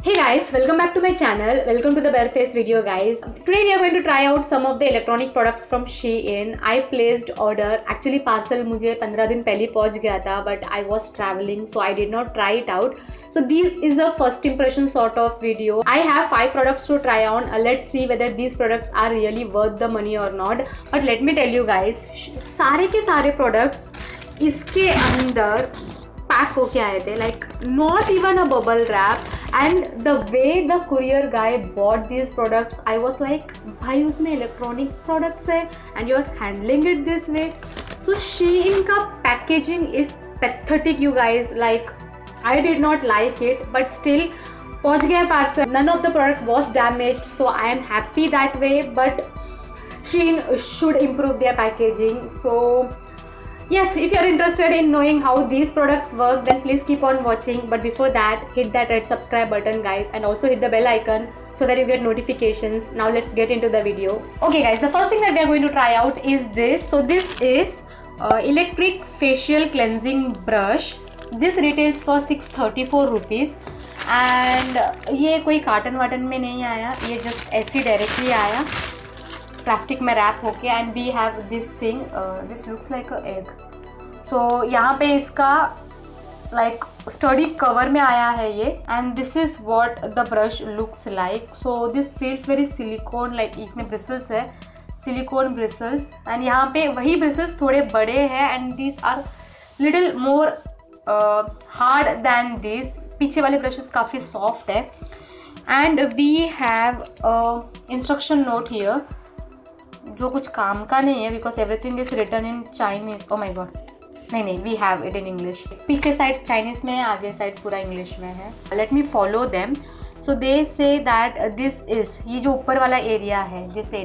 Hey guys, welcome back to my channel. Welcome to the Bareface video guys. Today we are going to try out some of the electronic products from Shein. I placed order. Actually parcel मुझे 15 दिन पहले पहुंच गया था, but I was traveling so I did not try it out. So this is a first impression sort of video. I have 5 products to try on. Let's see whether these products are really worth the money or not. But let me tell you guys, सारे के सारे products इसके अंदर pack होके आए थे, like not even a bubble wrap. And the way the courier guy bought these products, I was like, भाई उसमें electronic products है and you're handling it this way. So Shein का packaging is pathetic you guys. Like I did not like it, but still पहुंच गया parcel. None of the product was damaged, so I am happy that way. But Shein should improve their packaging. So yes, if you are interested in knowing how these products work, then please keep on watching. But before that, hit that red subscribe button guys, and also hit the bell icon so that you get notifications. Now let's get into the video. Okay guys, the first thing that we are going to try out is this. So this is electric facial cleansing brush. This retails for 634 rupees. And ये कोई carton वाटन में नहीं आया, ये just ऐसे directly आया plastic में wrap होके. And we have this thing, this looks like a egg. So यहाँ पे इसका लाइक स्टडी कवर में आया है ये. And this is what the brush looks like. So this feels very silicone, like इसमें ब्रिसल्स है, सिलिकॉन ब्रिसल्स. एंड यहाँ पे वही ब्रिसल्स थोड़े बड़े हैं and this are little more hard than this. पीछे वाले ब्रशेस काफ़ी सॉफ्ट है. And we have instruction note here जो कुछ काम का नहीं है because everything is written in Chinese. Oh my god, नहीं, we have it in English. पीछे साइड चाइनीज में है, आगे साइड पूरा इंग्लिश में है. Let me follow them. So they say that this is, ये जो ऊपर वाला एरिया है, this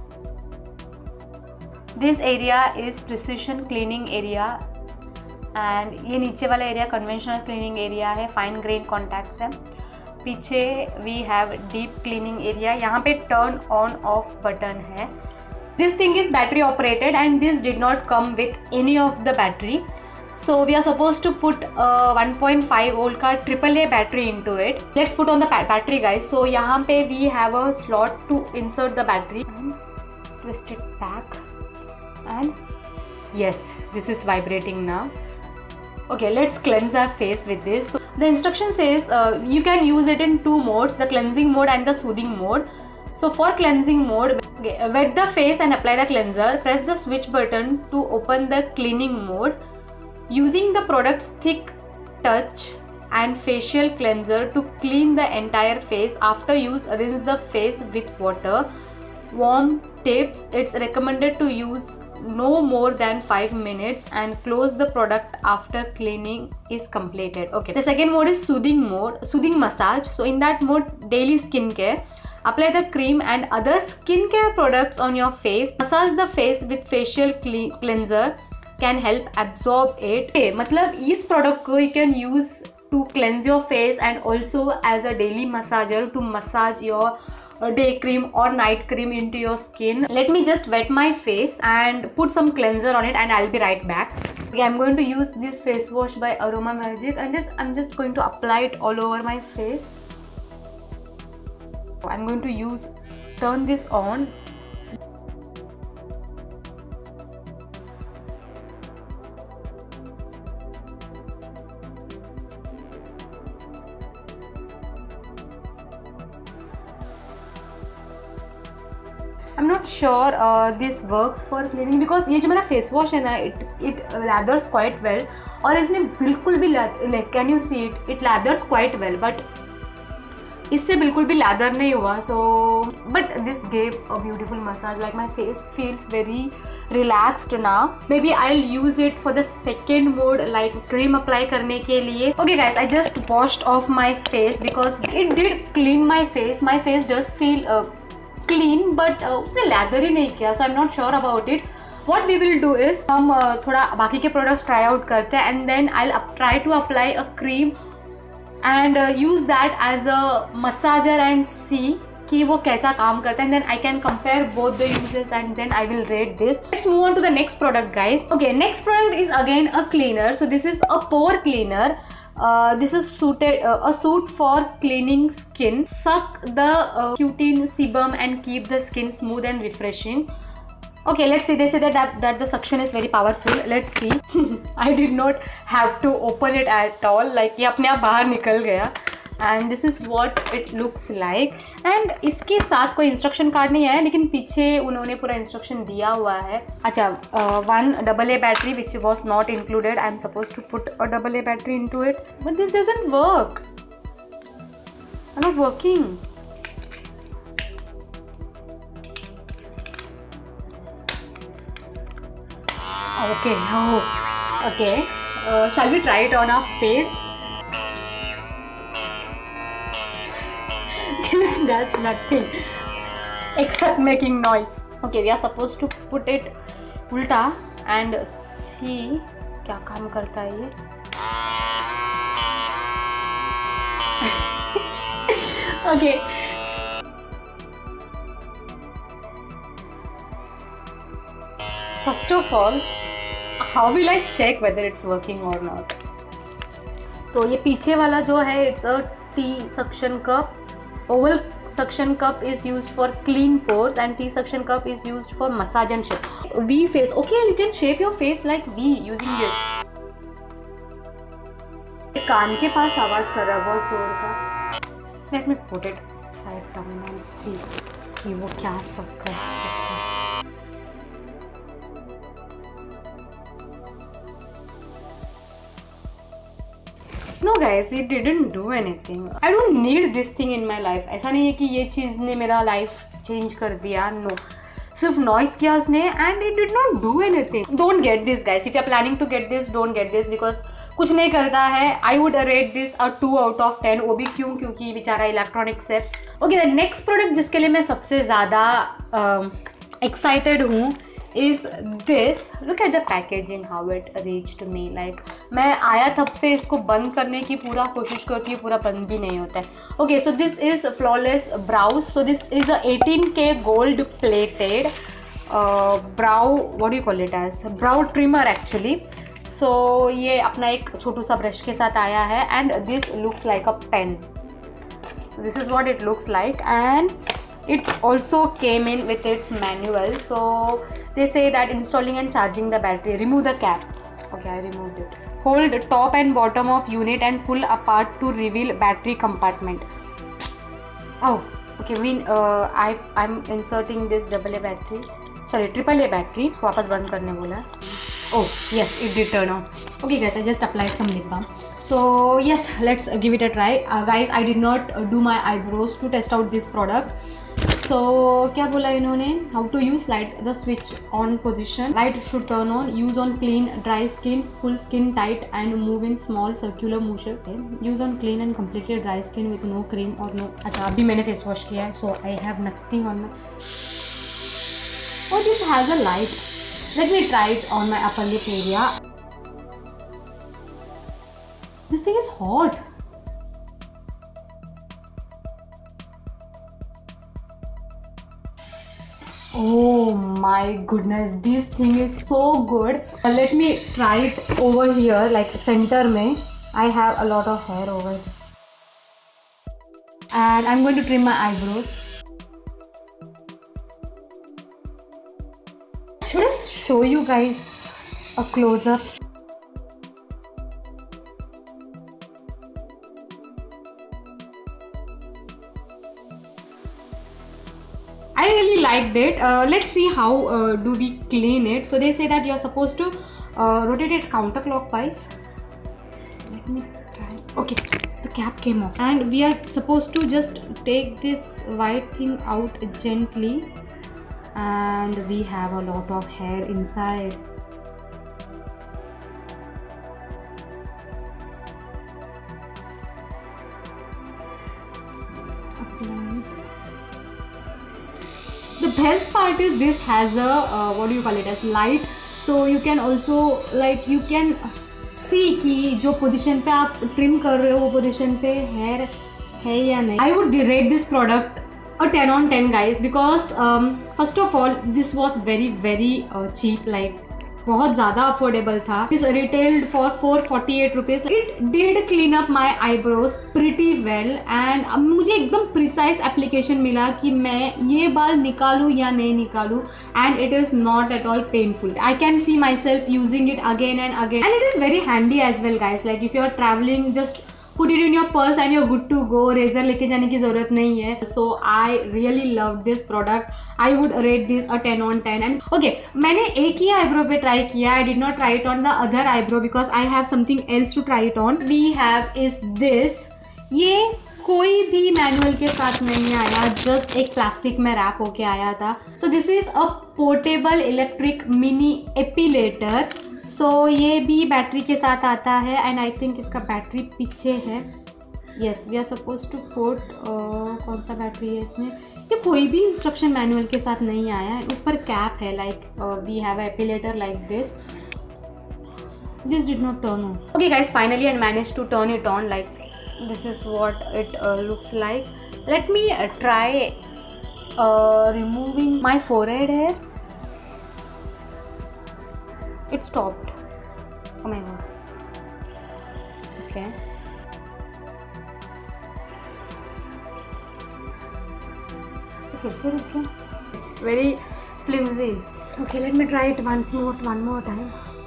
area is precision cleaning area. And ये नीचे वाला एरिया कन्वेंशनल क्लीनिंग एरिया है, फाइन ग्रेन कॉन्टैक्ट्स है. पीछे we have deep cleaning area. यहाँ पे टर्न ऑन ऑफ बटन है. This thing is battery operated and this did not come with any of the battery. So we are supposed to put 1.5 volt का AAA battery into it. Let's put on the battery guys. So यहाँ पे we have a slot to insert the battery and twist it back. And yes, this is vibrating now. Okay, let's cleanse our face with this. So the instruction says you can use it in 2 modes, the cleansing mode and the soothing mode. So for cleansing mode, wet the face and apply the cleanser. Press the switch button to open the cleaning mode. Using the product's thick touch and facial cleanser to clean the entire face. After use, rinse the face with water. Warm tips, it's recommended to use no more than 5 minutes and close the product after cleaning is completed. Okay, the second mode is soothing mode, soothing massage. So in that mode, daily skincare. Apply the cream and other skincare products on your face. Massage the face with facial cleanser can help absorb it. Okay, मतलब इस product को you can use to cleanse your face and also as a daily massager to massage your day cream or night cream into your skin. Let me just wet my face and put some cleanser on it and I'll be right back. Okay, I'm going to use this face wash by Aroma Magic and I'm just going to apply it all over my face. I'm going to turn this on. I'm not sure this works for cleaning because ये जो मेरा face wash है ना, it lathers quite well. और इसने बिल्कुल भी like can you see it? It lathers quite well, but इससे बिल्कुल भी लैदर नहीं हुआ. So but this gave a beautiful massage. Like my face feels very relaxed now. Maybe I will use it for the second mode, like cream apply करने के लिए. Okay guys, I just washed off my face because it did clean my face. My face does feel clean but उसने lather ही नहीं किया. So I am not sure about it. What we will do is, हम थोड़ा बाकी के products try out करते हैं and then I will try to apply a cream and use that as a massager and see कि वो कैसा काम करता है. And then I can compare both the uses and then I will rate this. Let's move on to the next product guys. Okay, next product is again a cleaner. So this is a pore cleaner. This is suited a suit for cleaning skin. Suck the cutin sebum and keep the skin smooth and refreshing. Okay, let's see. They say that the suction is very powerful. Let's see. I did not have to open it at all. Like ये अपने आप बाहर निकल गया. And this is what it looks like. And इसके साथ कोई instruction card नहीं आया, लेकिन पीछे उन्होंने पूरा इंस्ट्रक्शन दिया हुआ है. अच्छा, one AA battery which was not included. I'm supposed to put a AA battery into it, but this doesn't work. I'm not working. Okay, oh, okay. Shall we try it on our face? This does nothing except making noise. Okay, we are supposed to put it ulta and see क्या काम करता है ये. Okay. First of all, how will I check whether it's working or not? So ये पीछे वाला जो है, it's a T suction cup. Oval suction cup is used for clean pores and T suction cup is used for massage and shape. V face. Okay, you can shape your face like V using this. कान के पास आवाज कर रहा है बहुत जोर का. Let me put it upside down and see कि वो क्या सब कर सकता है. No guys, it didn't do anything. I don't need this thing in my life. ऐसा नहीं है कि ये चीज़ ने मेरा life change कर दिया. No. सिर्फ noise किया उसने and it did not do anything. Don't get this guys. If you are planning to get this, don't get this because कुछ नहीं करता है. I would rate this a 2 out of 10. वो भी क्यों? क्योंकि बेचारा electronics है. Okay, the next product जिसके लिए मैं सबसे ज़्यादा excited हूँ is this. Look at the packaging, how it reached me. Like मैं आया तब से इसको बंद करने की पूरा कोशिश करती हूँ, पूरा बंद भी नहीं होता है. Okay, so this is Flawless Brows. So this is a 18K gold plated brow, what do you call it as, brow trimmer actually. So ये अपना एक छोटू सा ब्रश के साथ आया है and this looks like a pen. This is what it looks like and it also came in with its manual. So they say that installing and charging the battery. Remove the cap. Okay, I removed it. Hold top and bottom of unit and pull apart to reveal battery compartment. Oh, okay. I'm inserting this AAA battery. इसको वापस बंद करने बोला. Oh yes, it did turn on. Okay guys, I just applied some lip balm. So yes, let's give it a try. Guys, I did not do my eyebrows to test out this product. So क्या बोला इन्होंने? How to use light, the switch on position. Light should turn on. Use on clean, dry skin, pull skin tight and move in small circular motion. Use on clean and completely dry skin with no cream or no. अच्छा, अभी मैंने face wash किया है, so I have nothing on my. Oh, this has a light. Let me try it on my upper lip area. This thing is hot. Oh my goodness, this thing is so good. Let me try it over here, like center mein. I have a lot of hair over here. And I'm going to trim my eyebrows. Should I show you guys a close-up? I really liked it. Let's see how do we clean it. So they say that you're supposed to rotate it counterclockwise. Let me try. Okay, the cap came off and we are supposed to just take this white thing out gently and we have a lot of hair inside. The best part is this has a what do you call it as light, so you can also like you can see कि जो position पे आप trim कर रहे हो वो position पे hair है या नहीं. I would rate this product a 10 on 10 guys because first of all this was very cheap. Like बहुत ज़्यादा अफोर्डेबल था. This retailed for 448 rupees. It did clean up my eyebrows pretty well and अब मुझे एकदम precise application मिला कि मैं ये बाल निकालूँ या नहीं निकालूँ, and it is not at all painful. I can see myself using it again and again, and it is very handy as well, guys. Like if you are traveling, just put it in your purse and you're good to go. Razor लेके जाने की ज़रूरत नहीं है. So I really loved this product. I would rate this a 10 on 10. And okay, मैंने एक ही eyebrow पे try किया. I did not try it on the other eyebrow because I have something else to try it on. We have is this. ये कोई भी manual के साथ नहीं आया, जस्ट एक प्लास्टिक में रैप होके आया था. So this is a portable electric mini epilator. So ये भी बैटरी के साथ आता है एंड आई थिंक इसका बैटरी पीछे है. Yes, we are suppose to put, कौन सा बैटरी है इसमें. ये कोई भी इंस्ट्रक्शन मैनुअल के साथ नहीं आया. ऊपर कैप है, like we have a epilator like this. This did not turn on. Okay guys, finally I managed to turn it on. Like this is what it looks like. Let me try removing my forehead hair. It stopped. Oh my god. Okay. फिर से रुक गया. It's very flimsy. Okay, let me try it one more time.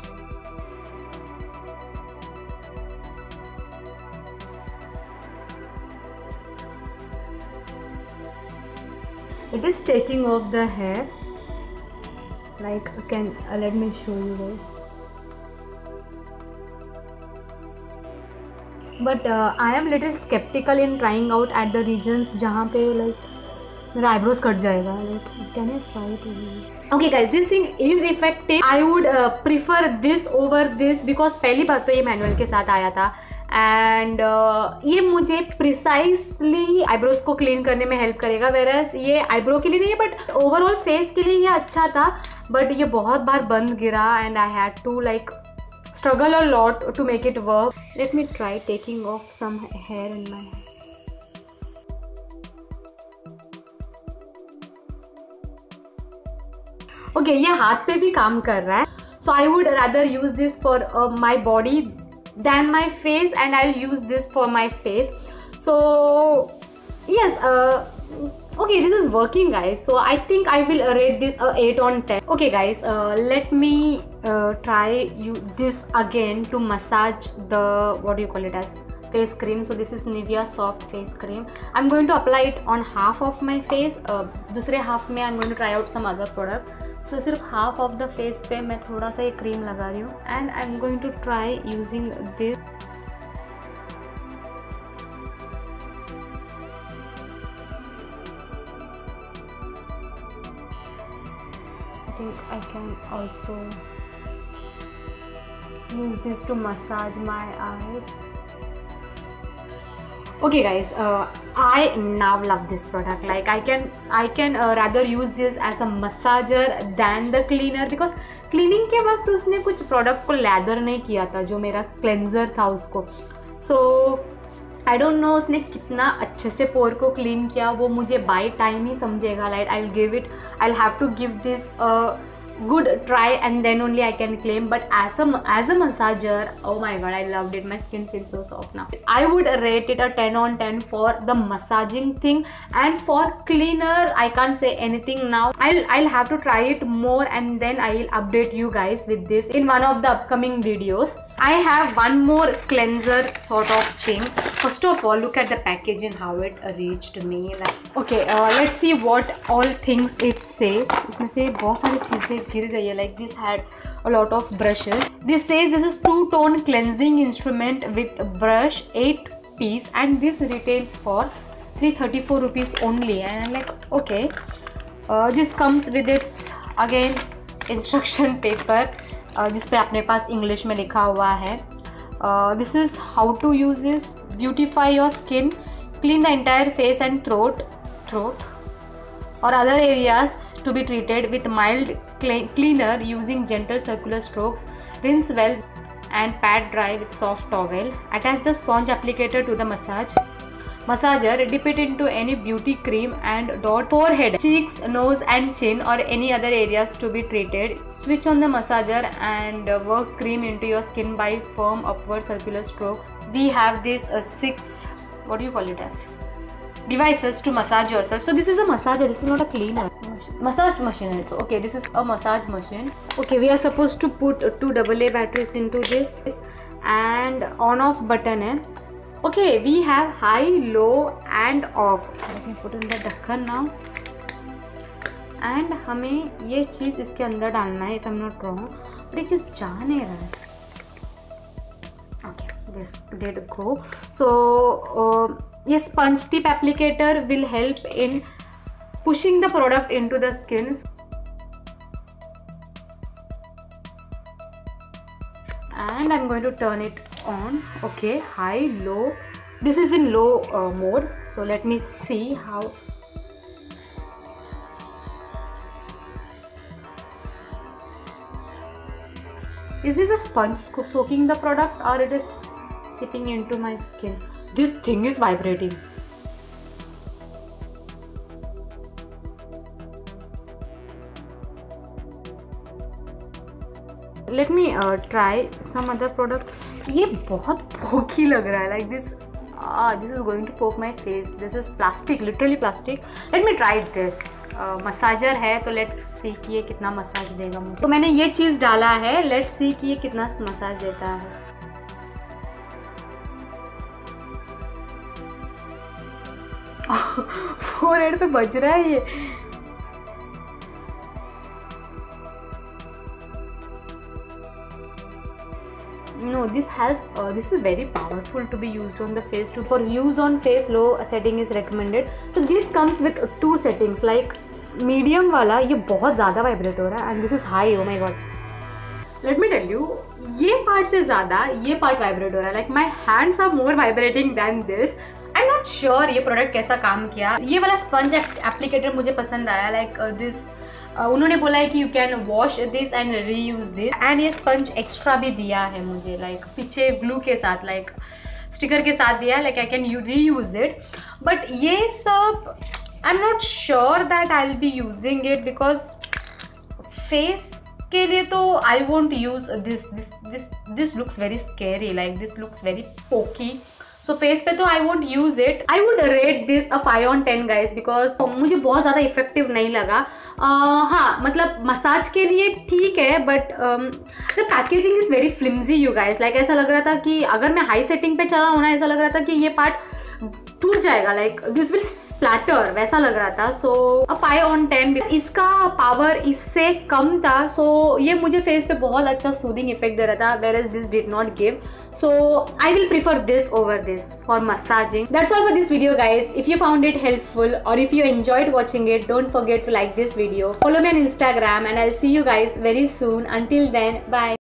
It is taking off the hair. Like let me show you guys. But I am little skeptical in trying out at the regions जहाँ पे like मेरा eyebrows cut जाएगा. Like can I try it? Okay guys, this thing is effective. I would prefer this over this because पहली बात तो ये manual के साथ आया था एंड ये मुझे प्रिसाइसली आईब्रोज को क्लीन करने में हेल्प करेगा. वेरस ये आईब्रो के लिए नहीं है बट ओवरऑल फेस के लिए ये अच्छा था. बट ये बहुत बार बंद गिरा and I had to like struggle a lot to make it work. Let me try taking off some hair in my hair. Okay, ये हाथ पे भी काम कर रहा है. So I would rather use this for my body than my face, and I'll use this for my face. So yes, okay, this is working guys. So I think I will rate this a 8 on 10. Okay guys, let me try this again to massage the, what do you call it as, face cream. So this is Nivea soft face cream. I'm going to apply it on half of my face. दूसरे half में I'm going to try out some other product. So सिर्फ half of the face पे मैं थोड़ा सा ये cream लगा रही हूँ and I'm going to try using this. I think I can also use this to massage my eyes. Okay guys, I now love this product. Like I can rather use this as a massager than the cleaner because cleaning के वक्त उसने कुछ product को lather नहीं किया था जो मेरा cleanser था उसको. So I don't know उसने कितना अच्छे से पोर को क्लीन किया, वो मुझे बाय टाइम ही समझेगा. Like I'll have to give this a good try and then only I can claim. But as a massager, oh my god, I loved it. My skin feels so soft now. I would rate it a 10 on 10 for the massaging thing, and for cleaner I can't say anything now. I'll have to try it more and then I'll update you guys with this in one of the upcoming videos. I have one more cleanser sort of thing. First of all, look at the packaging, how it reached me. Like, okay, let's see what all things it says. इसमें से बहुत सारी चीजें गिर गई है. Like this had a lot of brushes. This says this is 2-tone cleansing instrument with brush, 8 piece, and this retails for 334 rupees only. And I'm like, okay. This comes with its again instruction paper, जिस पे अपने पास English में लिखा हुआ है. This is how to use this. Beautify your skin, clean the entire face and throat or other areas to be treated with mild cleaner using gentle circular strokes. Rinse well and pat dry with soft towel. Attach the sponge applicator to the massage. massager, dip it into any beauty cream and dot forehead, cheeks, nose and chin or any other areas to be treated. Switch on the massager and work cream into your skin by firm upward circular strokes. We have this 6, what do you call it as, devices to massage yourself. So this is a massager, this is not a cleaner. Massage machine also. Okay, this is a massage machine. Okay, we are supposed to put 2 AA batteries into this and on off button hai. Okay, we have high, low and off. Let me put in the ढक्कन now. And हमें ये चीज़ इसके अंदर डालना है, if I'm not wrong. but ये चीज़ जा नहीं रहा है. Okay, this did go. So yes, sponge tip applicator will help in pushing the product into the skin. And I'm going to turn it on. Okay, high, low. This is in low mode. So let me see how. Is this a sponge soaking the product or it is sipping into my skin? This thing is vibrating. Let me try some other product. ये बहुत pokey लग रहा है. Like this. This is going to poke my face. This is plastic, literally plastic. Let me try this. Massager है तो let's see कि ये कितना मसाज देगा मुझे. तो मैंने ये चीज़ डाला है. लेट्स सी कि ये कितना मसाज देता है. फोरहेड पे बज रहा है ये. No, this is very powerful to be used on the face too. For use on face, low setting is recommended. So this comes with 2 settings. Like medium वाला ये बहुत ज़्यादा वाइब्रेट हो रहा है and this is high. Oh my god. Let me tell you, ये part से ज़्यादा ये पार्ट वाइब्रेट हो रहा है. Like my hands are more vibrating than this. I'm not sure ये प्रोडक्ट कैसा काम किया. ये वाला स्पंज एप्लीकेटर मुझे पसंद आया. Like this. उन्होंने बोला है कि you can wash this and reuse this. And ये स्पंज एक्स्ट्रा भी दिया है मुझे. लाइक पीछे ग्लू के साथ, लाइक स्टिकर के साथ दिया है. Like I can reuse it. But ये सब I am not sure that I will be using it because face के लिए तो I won't use this looks very scary. Like this looks very poky. So face पे तो I won't use it. I would rate this a 5 on 10 guys because मुझे बहुत ज़्यादा effective नहीं लगा. हाँ, मतलब मसाज के लिए ठीक है but the packaging is very flimsy you guys. Like ऐसा लग रहा था कि अगर मैं हाई सेटिंग पे चला हूँ ना, ऐसा लग रहा था कि ये पार्ट टूट जाएगा. लाइक दिस विल स्प्लैटर, वैसा लग रहा था. सो 5 on 10. इसका पावर इससे कम था. सो ये मुझे फेस पे बहुत अच्छा सूदिंग इफेक्ट दे रहा था. Whereas this did not give. So I will prefer this over this for massaging. That's all for this video guys. If you found it helpful or if you enjoyed watching it, don't forget to like this video. Follow me on Instagram and I'll see you guys very soon. Until then, bye.